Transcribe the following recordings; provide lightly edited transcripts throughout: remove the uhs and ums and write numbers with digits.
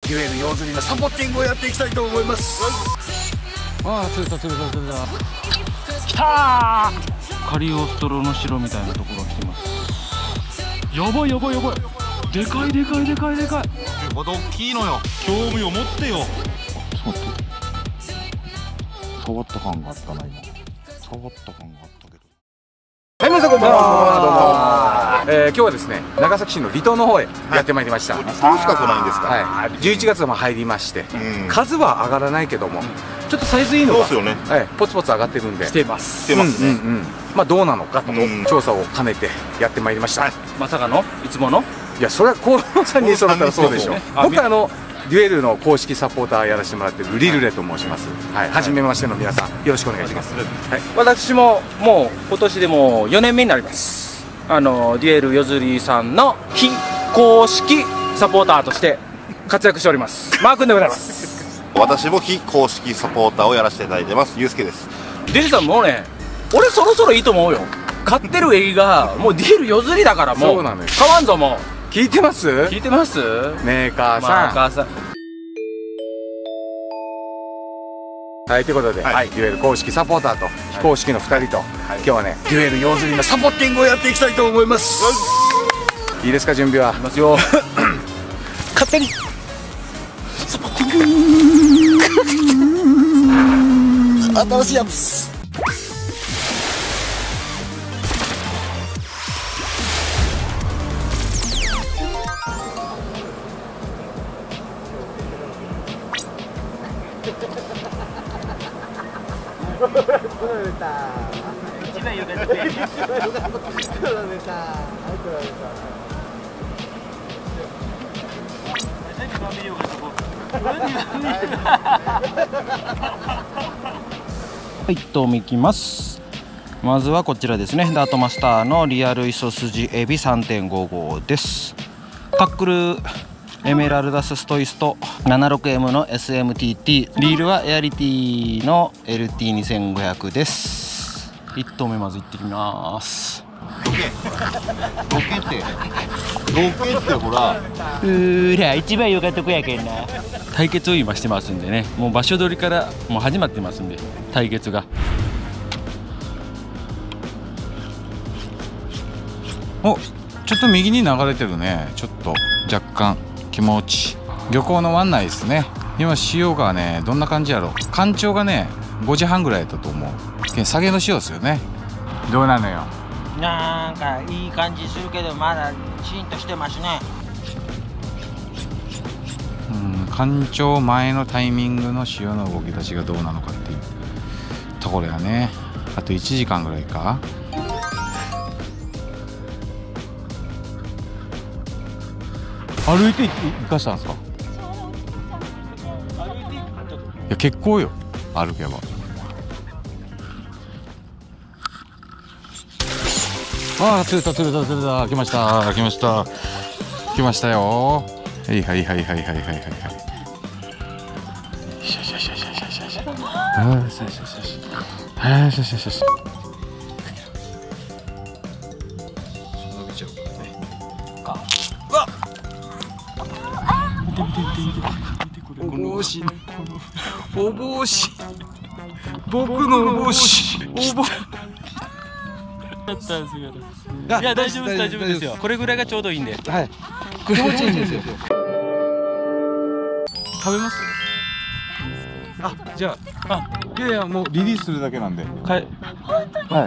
デュエル用釣りのサポッティングをやっていきたいと思います。 ああ、釣れた釣れた釣れた。 きたー。カリオストロの城みたいなところ来てます。やばいやばいやばい。でかいでかいでかいでかい。 まだ大きいのよ。興味を持ってよ。 ちょっと待って。触った感があったな今。触った感があったけど。はい、皆さんこんばんは。どうも。今日はですね、長崎市の離島の方へやってまいりました。 離島近くないんですか。 はい。11月も入りまして、数は上がらないけども、ちょっとサイズいいのが、はい、ポツポツ上がってるんで。 してます。 してますね。 まあどうなのかと調査を兼ねてやってまいりました。 まさかのいつもの。 いや、それは河野さんにそれたらそうでしょう。僕はデュエルの公式サポーターやらせてもらってるリルレと申します。はい、初めましての皆さん、よろしくお願いします。 はい、私ももう今年でも4年目になります。デュエル夜釣りさんの非公式サポーターとして活躍しております。マー君でございます。 私も非公式サポーターをやらせていただいてます。ゆうすけです。 デジさんもうね、俺そろそろいいと思うよ。買ってる映画もうデュエル夜釣りだからもうそうなのよ。 買わんぞもう。 聞いてます？ 聞いてます？ メーカーさん。 マーカーさん。 はい、ということで、デュエル公式サポーターと非公式の2人と、今日はね、デュエル用釣りのサポッティングをやっていきたいと思います。いいですか、準備は。いきますよ。 勝手にサポッティング。新しいやつ。1投目いきます。まずはこちらですね、ダートマスターのリアルイソスジエビ 3.55 です。タックルエメラルダスストイスト 76M の SMTT、 リールはエアリティの LT2500 です。1投目まずいってきます。 ロケってほら一番良かったとこやけんな。対決を今してますんでね、もう場所取りからもう始まってますんで、対決が。 お、ちょっと右に流れてるね。ちょっと若干気持ち。漁港の湾内ですね。今潮がね、どんな感じやろ。干潮がね5時半ぐらいだったと思う。下げの潮ですよね。どうなのよ。 なんかいい感じするけど、まだシーンとしてますね。 干潮前のタイミングの潮の動き出しがどうなのかっていうところやね。あと1時間ぐらいか。歩いて行かしたんですか？いや、結構よ、歩けば。ああ、釣れた釣れた釣れた。来ました来ました来ましたよ。はいはいはいはいはいはいはいはい。よしよしよしよしよしよしよしよしよしよしよしよしよし。伸びちゃうからね。うわっ、見て見て見て見て見て、これお帽子、お帽子、僕のお帽子、お帽子だったんですよ。いや、大丈夫です大丈夫ですよ。これぐらいがちょうどいいんで。はい。気持ちいいんですよ。食べます？あ、じゃあ、いやいや、もうリリースするだけなんで。はい。はい。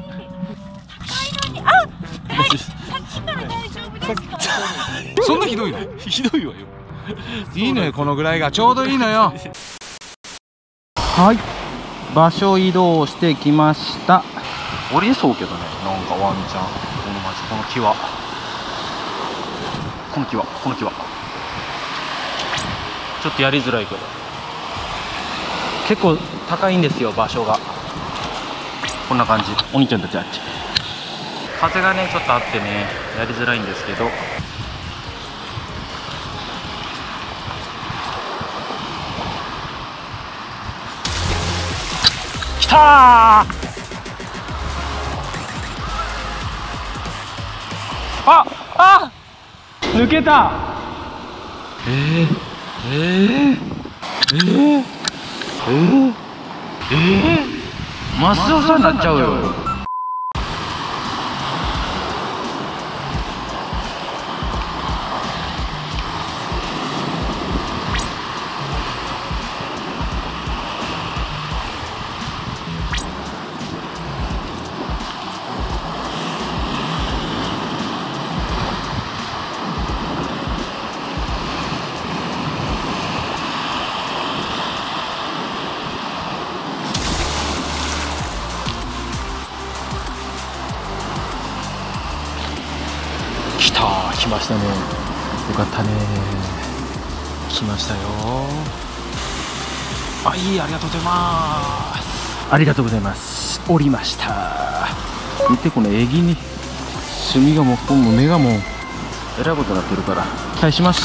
そんなひどいの？ひどいわよ。いいのよ、このぐらいがちょうどいいのよ。 はい。場所移動してきました。降りそうけどね、なんかワンちゃん。この街、この木は。この木は、この木は。ちょっとやりづらいけど。結構高いんですよ、場所が。こんな感じ。お兄ちゃんたちあっち。風がね、ちょっとあってね、やりづらいんですけど。きたー！あ、抜けた。 マスオさんになっちゃうよ。来ましたね。よかったね。来ましたよ。あ、いい、ありがとうございます。ありがとうございます。降りました。見てこのエギに炭がもう目がもうえらいことになってるから期待します。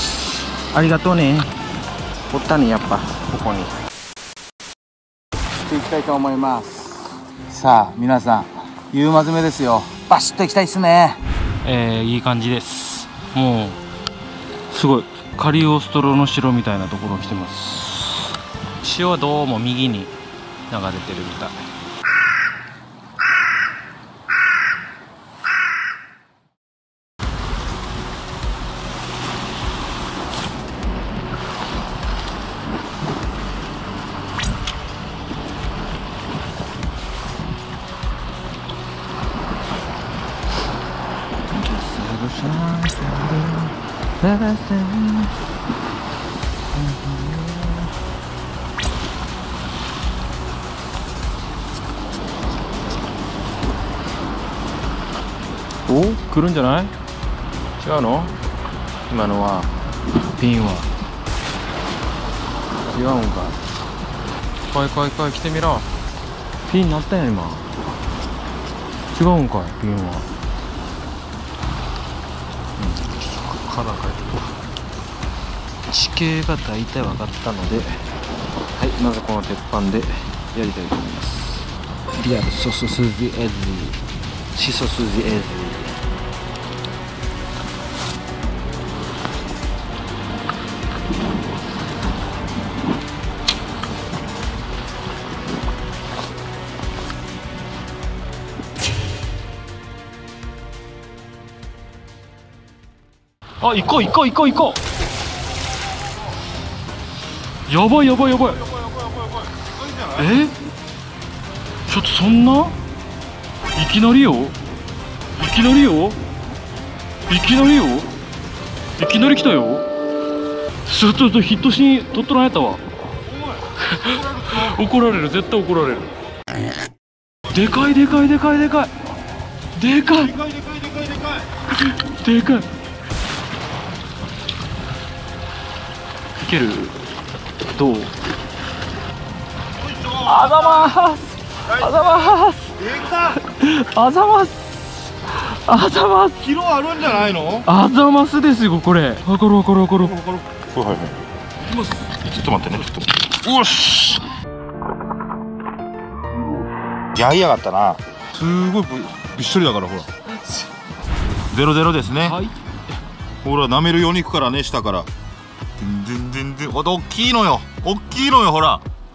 ありがとうね。おったね、やっぱここに行きたいと思います。さあ皆さん、夕間詰めですよ。バシッと行きたいっすね。 いい感じです。もうすごいカリオストロの城みたいなところ来てます。潮はどうも右に流れてるみたい。お、来るんじゃない？違うの？今のはピンは違うんか。来い来てみろ。ピンなったやん今。違うんかいピンは。カラー変えてこう。地形が大体分かったので、はい、まずこの鉄板でやりたいと思います。リアルソススジエズシソスジエズ。あ、行こう。やばい。ちょっとそんな？いきなりよ。いきなり来たよ。ちょっとヒットシーン撮っとらんやったわ。怒られる、絶対怒られる。でかい。いける？どう？あざます。 キロあるんじゃないの？ あざますですよこれ。わかる。 はい。行きます。ちょっと待ってね。よし。やりやがったな。すごいびっしょりだからほら。0-0ですね。 はい。 ほら舐めるように行くからね、下から。全然大きいのよほら。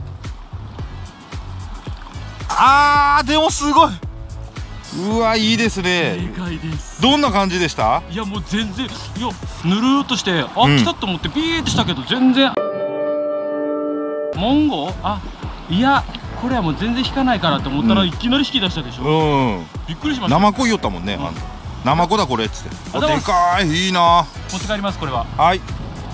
でもすごい。うわ、いいですね。 でかいです。 どんな感じでした？ いやもう全然、ぬるーっとして来たと思ってビーってしたけど全然モンゴいやこれはもう全然引かないからって思ったらいきなり引き出したでしょ。びっくりしました。 生子いよったもんね。生子だこれっつって。でかい。いいな。 持って帰りますこれは。 はい。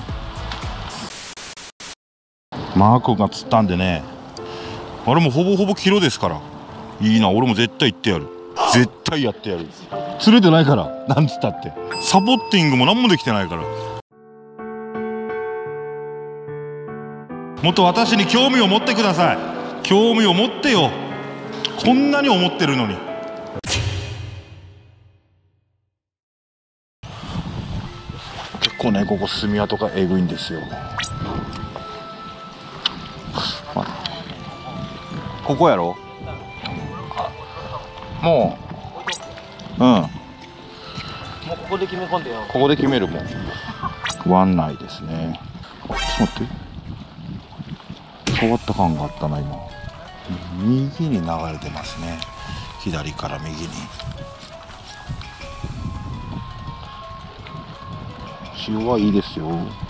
マークが釣ったんでね、あれもほぼキロですからいいな。俺も絶対行ってやる。絶対やってやる。釣れてないからなんつったってサポッティングも何もできてないから。もっと私に興味を持ってください。興味を持ってよ。こんなに思ってるのに。結構ねここ炭跡がえぐいんですよ。ここやろ。もうもうここで決め込んでよ。ここで決める。もう湾内ですね。 ちょっと待って、変わった感があったな今。右に流れてますね、左から右に。潮はいいですよ。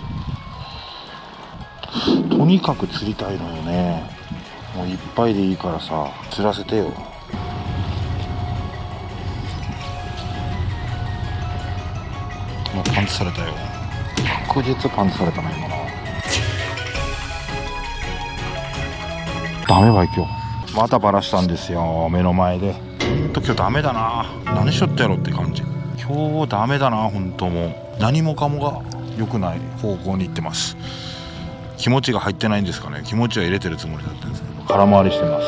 とにかく釣りたいのよね。もういっぱいでいいからさ、釣らせてよ。もうパンツされたよ。確実パンツされたな今な。ダメばい今日またバラしたんですよ、目の前で。ほんと今日ダメだな、何しよってやろうって感じ。今日ダメだな、本当もう何もかもが良くない方向に行ってます。気持ちが入ってないんですかね。気持ちは入れてるつもりだったんですけど空回りしてます。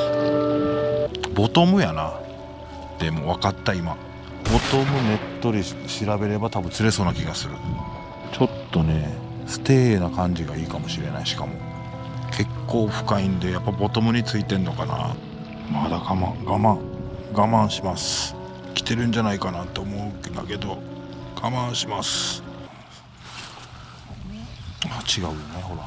ボトムやな。でも分かった今、ボトムネットで調べれば多分釣れそうな気がする。ちょっとねステーな感じがいいかもしれない。しかも結構深いんでやっぱボトムについてんのかな。まだ我慢します。来てるんじゃないかなと思うんだけど我慢します。あ、違うよね、ほら。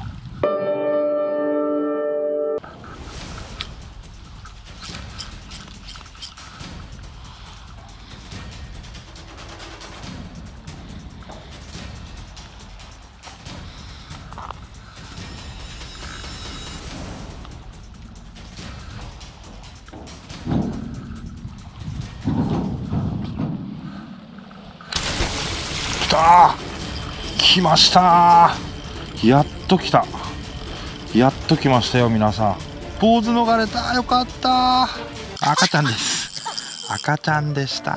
来ましたー。やっと来た。やっと来ましたよ皆さん。坊主逃れた。よかったー。赤ちゃんです。赤ちゃんでした。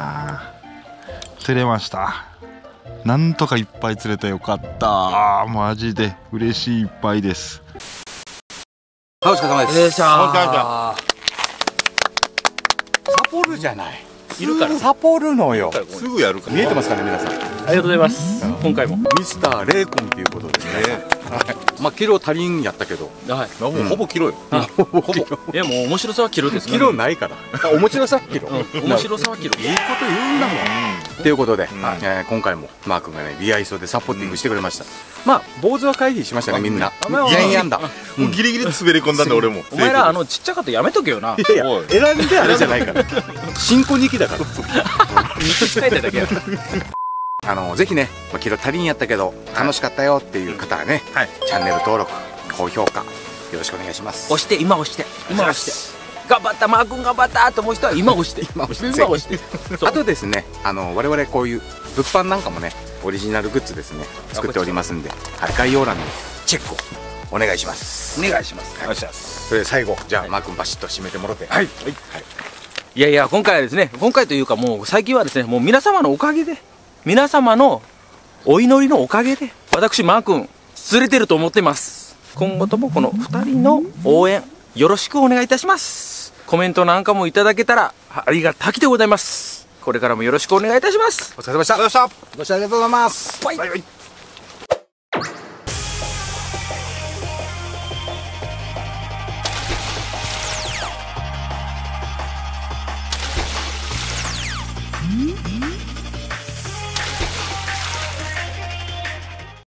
釣れました。なんとかいっぱい釣れてよかったー。マジで嬉しいいっぱいです。 はい、お疲れ様です。 お疲れ様。 サポるじゃない。 いるからサポるのよ。 すぐやるから見えてますかね皆さん。 ありがとうございます。今回もミスターレイコンということでね。まあキロ足りんやったけど。 はい。 もうほぼキロよ。 ほぼいやもう面白さはキロですね。 キロないから。面白さキロ。 面白さはキロ。 いいこと言うんだもん。ということで、今回もマー君がねリアイソでサポーティングしてくれました。まあ坊主は回避しましたねみんな。全員やんだ。 もうギリギリ滑り込んだんだ俺も。 お前らちっちゃかったやめとけよな。 いやいや選んであれじゃないから。新婚2期だから。 控えただけや。 ぜひね、キロ足りんやったけど楽しかったよっていう方はね、チャンネル登録高評価よろしくお願いします。 押して今押して今押して頑張ったマー君頑張ったと思う人は今押して今押してあとですね我々こういう物販なんかもねオリジナルグッズですね作っておりますんで、概要欄にチェックをお願いします。 お願いします。 お願いします。それで最後じゃあマー君バシッと締めてもらって。はい。 いやいや今回はですね、今回というかもう最近はですね、もう皆様のおかげで、皆様のお祈りのおかげで私マー君釣れてると思ってます。今後ともこの2人の応援よろしくお願いいたします。コメントなんかもいただけたらありがたきでございます。これからもよろしくお願いいたします。 お疲れ様でした。ご視聴ありがとうございます。 バイバイ。